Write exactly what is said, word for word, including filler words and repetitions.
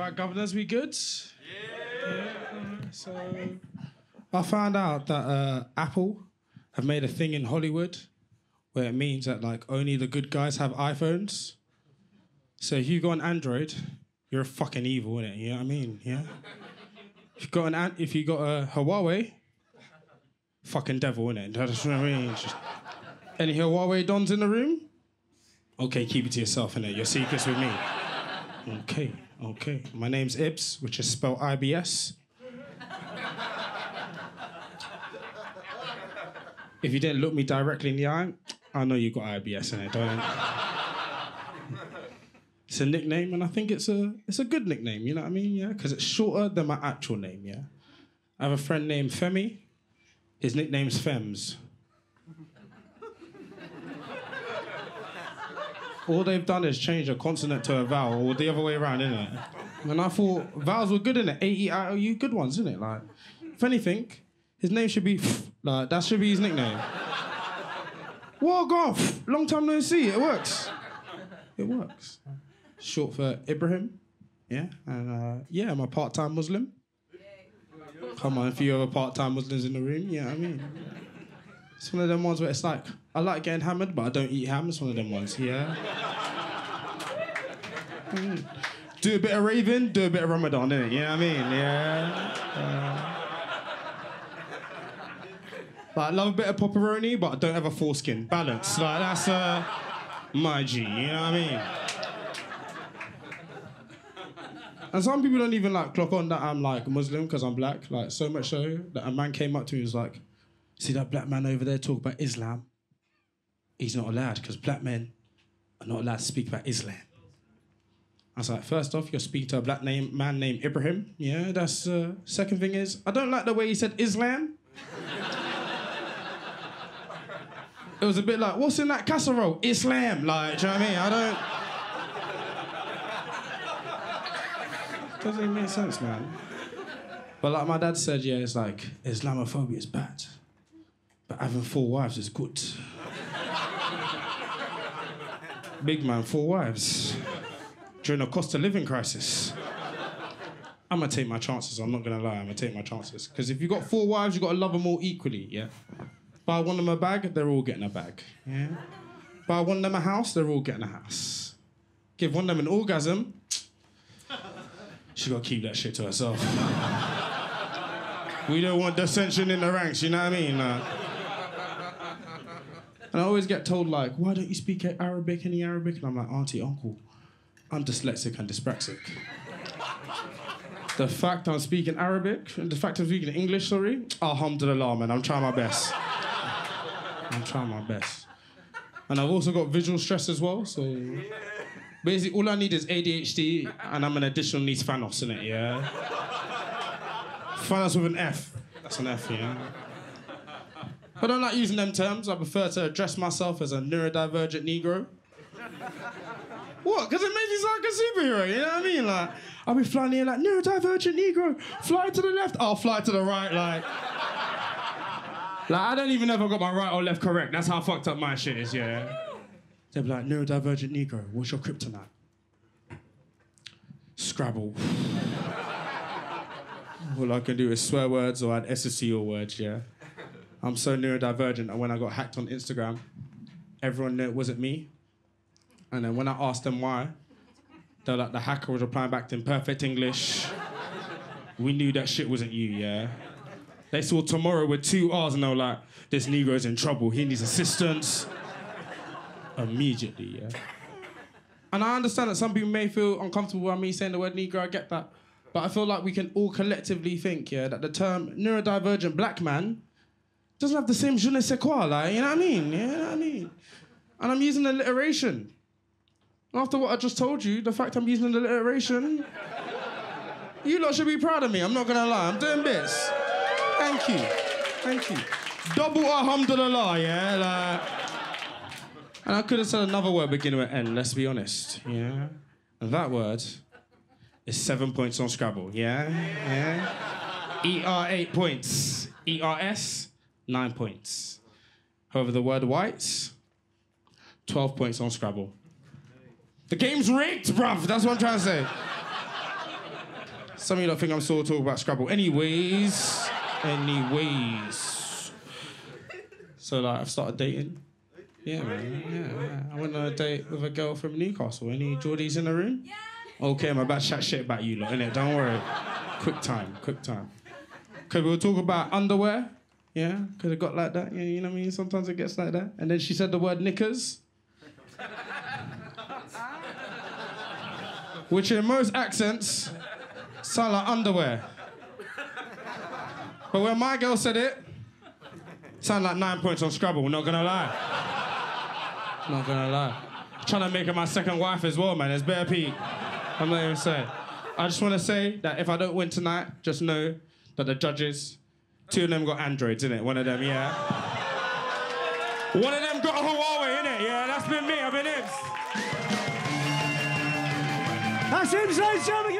right, governors, we good? Yeah. yeah. So, I found out that uh, Apple have made a thing in Hollywood where it means that like only the good guys have iPhones. So if you got an Android, you're fucking evil, innit? You know what I mean? Yeah. If you got an an- if you got a Huawei, fucking devil, innit? That's what I mean. Just... Any Huawei dons in the room? Okay, keep it to yourself, innit? Your secret's with me. Okay, okay. My name's Ibs, which is spelled I B S. If you didn't look me directly in the eye, I know you got I B S in it, don't you? It's a nickname, and I think it's a it's a good nickname, you know what I mean? Yeah, because it's shorter than my actual name, yeah? I have a friend named Femi. His nickname's Fems. All they've done is change a consonant to a vowel, or the other way around, innit? And I thought vowels were good, innit? A E I O U, good ones, innit? Like, if anything, his name should be like that should be his nickname. Well, golf. Long time no see. It works. It works. Short for Ibrahim. Yeah. And uh, yeah, I'm a part-time Muslim. Come on, a few other part-time Muslims in the room. Yeah, I mean, it's one of them ones where it's like I like getting hammered, but I don't eat ham. It's one of them ones. Yeah. Mm. Do a bit of raving, do a bit of Ramadan, innit? You know what I mean? Yeah. Uh, Like, I love a bit of pepperoni, but I don't have a foreskin. Balance. Like, that's uh, my G, you know what I mean? And some people don't even, like, clock on that I'm, like, Muslim because I'm black. Like, so much so that a man came up to me and was like, see that black man over there talk about Islam? He's not allowed because black men are not allowed to speak about Islam. I was like, first off, you're speaking to a black name, man named Ibrahim. Yeah, that's... Uh, second thing is, I don't like the way he said Islam. It was a bit like, what's in that casserole? Islam. Like, do you know what I mean? I don't... Doesn't even make sense, man. But like my dad said, yeah, it's like, Islamophobia is bad. But having four wives is good. Big man, four wives. During a cost of living crisis. I'm gonna take my chances, I'm not gonna lie, I'm gonna take my chances. Because if you've got four wives, you've got to love them all equally, yeah? Buy one of them a bag, they're all getting a bag. Yeah. Buy one of them a house, they're all getting a house. Give one of them an orgasm, she's got to keep that shit to herself. We don't want dissension in the ranks, you know what I mean? Uh, and I always get told, like, why don't you speak Arabic, any Arabic? And I'm like, auntie, uncle, I'm dyslexic and dyspraxic. The fact I'm speaking Arabic, the fact I'm speaking English, sorry, alhamdulillah, man, I'm trying my best. I'm trying my best. And I've also got visual stress as well, so... Basically, all I need is A D H D, and I'm an additional needs Thanos, innit, yeah? Thanos with an F. That's an F, yeah? I don't like using them terms. I prefer to address myself as a neurodivergent Negro. What? Because it makes me sound like a superhero, you know what I mean? Like, I'll be flying here like, neurodivergent Negro, fly to the left, I'll fly to the right, like... Like, I don't even know if I got my right or left correct. That's how fucked up my shit is, yeah? They'll be like, neurodivergent Negro, what's your kryptonite? Scrabble. All I can do is swear words or add S S C or words, yeah? I'm so neurodivergent that when I got hacked on Instagram, everyone knew it wasn't me. And then when I asked them why, they were like, the hacker was replying back to in perfect English. We knew that shit wasn't you, yeah? They saw tomorrow with two R's and they were like, this Negro's in trouble, he needs assistance. Immediately, yeah? And I understand that some people may feel uncomfortable with me saying the word Negro, I get that. But I feel like we can all collectively think, yeah, that the term neurodivergent black man doesn't have the same je ne sais quoi, like, you know what I mean? You know what I mean? And I'm using alliteration. After what I just told you, the fact I'm using alliteration, you lot should be proud of me, I'm not gonna lie, I'm doing bits. Thank you, thank you. Double alhamdulillah, yeah? Like, and I could have said another word beginning with N, let's be honest, yeah? And that word is seven points on Scrabble, yeah? Yeah? E R eight points. E R S, nine points. However, the word whites, twelve points on Scrabble. The game's rigged, bruv, that's what I'm trying to say. Some of you don't think I'm still talking about Scrabble. Anyways, anyways. So like, I've started dating. Yeah, man. Yeah, yeah. I went on a date with a girl from Newcastle. Any Geordies in the room? Yeah. Okay, I'm about to chat shit about you lot, innit? Don't worry. Quick time, quick time. Okay, we'll talk about underwear. Yeah, could have got like that. Yeah, you know what I mean? Sometimes it gets like that. And then she said the word knickers. Which in most accents sound like underwear. But when my girl said it, sound like nine points on Scrabble, not gonna lie. Not gonna lie. Trying to make her my second wife as well, man. There's better Pete. I'm not even saying. I just want to say that if I don't win tonight, just know that the judges, two of them got Androids, innit? One of them, yeah. One of them got a Huawei, innit? Yeah, that's been me. I've been Ibs. That's Ibs, ladies and gentlemen.